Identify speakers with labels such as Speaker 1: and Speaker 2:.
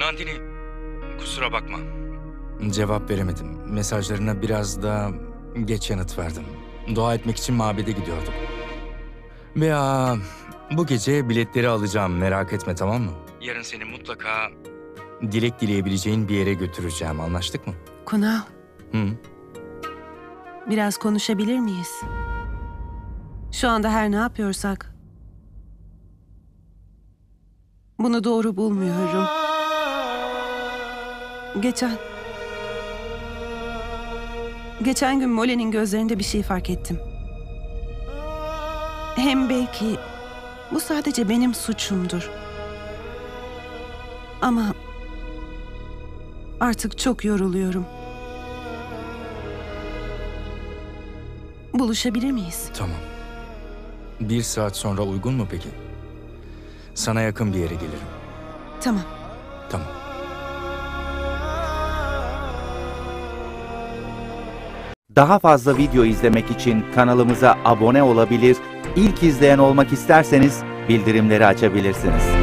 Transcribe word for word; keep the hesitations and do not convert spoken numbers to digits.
Speaker 1: Nandini, kusura bakma. Cevap veremedim. Mesajlarına biraz da geç yanıt verdim. Dua etmek için mabede gidiyordum. Veya bu gece biletleri alacağım, merak etme, tamam mı? Yarın seni mutlaka dilek dileyebileceğin bir yere götüreceğim, anlaştık mı?
Speaker 2: Kunal,
Speaker 1: Hı?
Speaker 2: biraz konuşabilir miyiz? Şu anda her ne yapıyorsak bunu doğru bulmuyorum. Geçen... Geçen gün Mole'nin gözlerinde bir şey fark ettim. Hem belki bu sadece benim suçumdur. Ama artık çok yoruluyorum. Buluşabilir miyiz?
Speaker 1: Tamam. Bir saat sonra uygun mu peki? Sana yakın bir yere gelirim.
Speaker 2: Tamam.
Speaker 1: Tamam.
Speaker 3: Daha fazla video izlemek için kanalımıza abone olabilir, ilk izleyen olmak isterseniz bildirimleri açabilirsiniz.